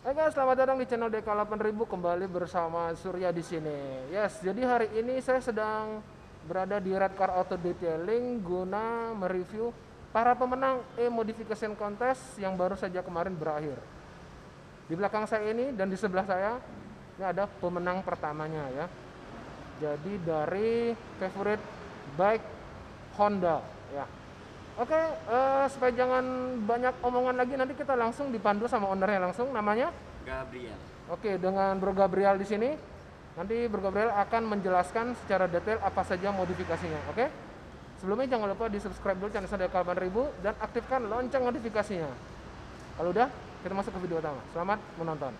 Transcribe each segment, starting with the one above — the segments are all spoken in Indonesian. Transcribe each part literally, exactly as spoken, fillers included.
Hai guys, selamat datang di channel D K delapan ribu, kembali bersama Surya di sini. Yes, jadi hari ini saya sedang berada di Red Car Auto Detailing guna mereview para pemenang e-modification contest yang baru saja kemarin berakhir. Di belakang saya ini dan di sebelah saya ini ada pemenang pertamanya ya. Jadi dari favorite bike Honda ya. Oke, eh, supaya jangan banyak omongan lagi, nanti kita langsung dipandu sama ownernya langsung. Namanya Gabriel. Oke, dengan Bro Gabriel di sini, nanti Bro Gabriel akan menjelaskan secara detail apa saja modifikasinya. Oke? Sebelumnya jangan lupa di subscribe dulu channel saya delapan ribu dan aktifkan lonceng notifikasinya. Kalau udah, kita masuk ke video utama. Selamat menonton.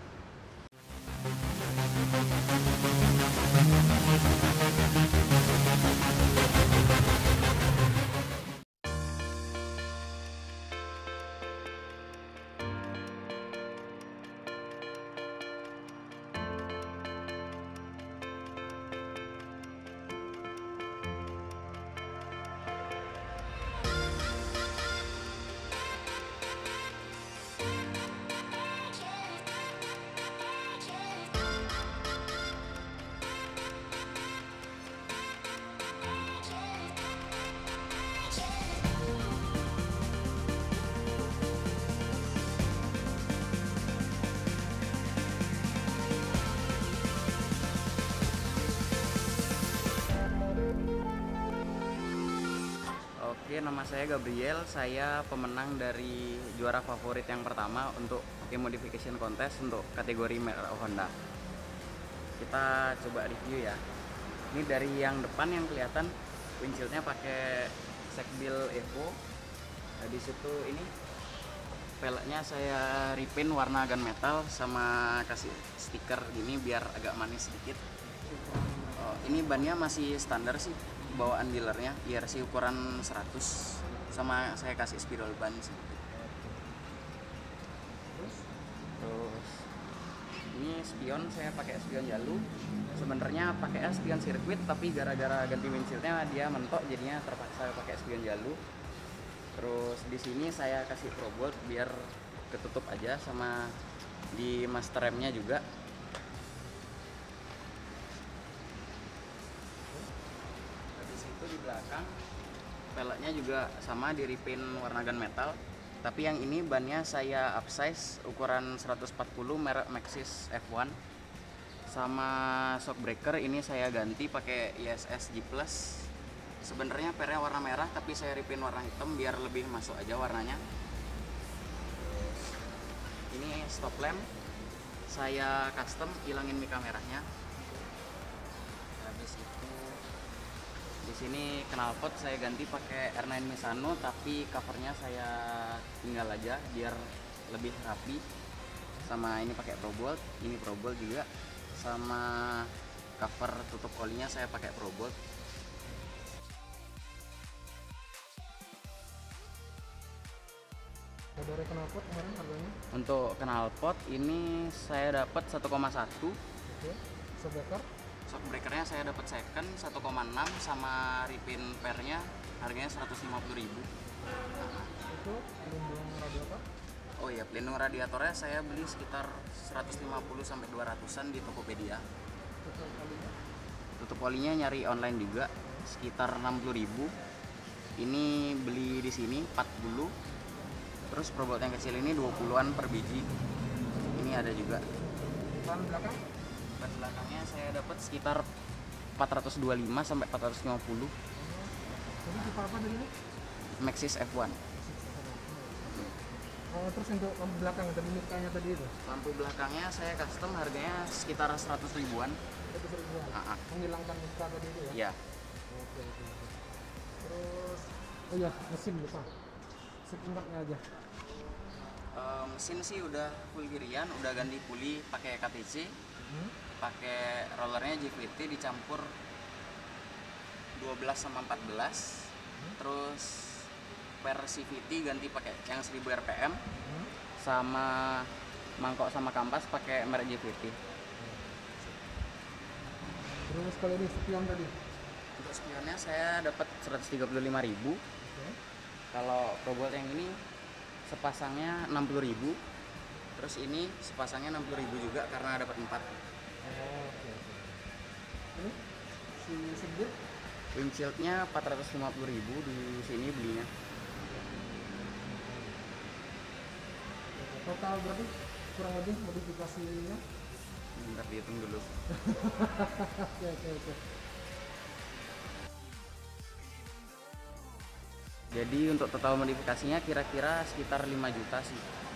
Oke, nama saya Gabriel. Saya pemenang dari juara favorit yang pertama untuk e-modification contest untuk kategori merek Honda. Kita coba review ya. Ini dari yang depan yang kelihatan windshield-nya pakai Sekbil Evo. Nah, di situ ini peleknya saya repaint warna gunmetal sama kasih stiker gini biar agak manis sedikit. Oh, ini bannya masih standar sih bawaan dealernya, I R C ukuran seratus sama saya kasih spiral ban sedikit. Terus ini spion saya pakai spion Yalu. Sebenarnya pakai spion sirkuit tapi gara-gara ganti windshieldnya dia mentok jadinya terpaksa pakai spion Yalu. Terus di sini saya kasih Pro Bolt biar ketutup aja, sama di master remnya juga. Habis itu di belakang peleknya juga sama di repaint warna gunmetal, tapi yang ini bannya saya upsize ukuran seratus empat puluh merek Maxxis F satu. Sama shock breaker ini saya ganti pakai I S S G Plus. Sebenarnya pernya warna merah tapi saya repaint warna hitam biar lebih masuk aja warnanya. Ini stop lamp saya custom, hilangin mika merahnya. Habis itu di sini knalpot saya ganti pakai R sembilan Misano tapi covernya saya tinggal aja biar lebih rapi. Sama ini pakai Pro Bolt, ini Pro Bolt juga. Sama cover tutup olinya saya pakai Pro Bolt. Dari knalpot kemarin harganya? Untuk knalpot ini saya dapat satu koma satu. Oke. Shockbreaker? Shock breakernya saya dapat second satu koma enam sama repaint pernya harganya seratus lima puluh ribu. Nah, Itu pelindung radiator? oh iya, pelindung radiatornya saya beli sekitar seratus lima puluh sampai dua ratusan di Tokopedia. Tutup kalinya? Tutup olinya nyari online juga sekitar enam puluh ribu. Ini beli di sini empat puluh. Terus Pro Bolt yang kecil ini dua puluhan per biji. Ini ada juga. Ban belakang? Ban belakangnya saya dapat sekitar empat ratus dua puluh lima sampai empat ratus lima puluh. Jadi tipe apa tadi ini? Maxxis F satu. Oh, terus untuk lampu belakang tadi mikanya tadi itu? Lampu belakangnya saya custom harganya sekitar seratus ribuan. Itu seribuan. Ah, ah. Menghilangkan mika tadi itu ya? Ya, Oke, oke, oke. Terus, oh iya, mesin lupa. Sekitarnya aja. eh, mesin sih udah full girian, udah ganti puli pakai K T C, Hmm? pakai rollernya G V T dicampur dua belas sama empat belas. Terus per C V T ganti pakai yang seribu R P M, Hmm? sama mangkok sama kampas pakai merek G V T. Terus kalau ini spion tadi? Untuk spionnya saya dapat seratus tiga puluh lima ribu. Oke. Kalau Pro Bolt yang ini sepasangnya enam puluh ribu. Terus ini sepasangnya enam puluh ribu juga karena dapat empat. Oh, oke oke. Ini si seat Windshieldnya empat ratus lima puluh ribu di sini belinya. total berarti kurang lebih modifikasinya. Bentar dihitung dulu. Oke oke oke. Jadi untuk total modifikasinya kira-kira sekitar lima juta sih.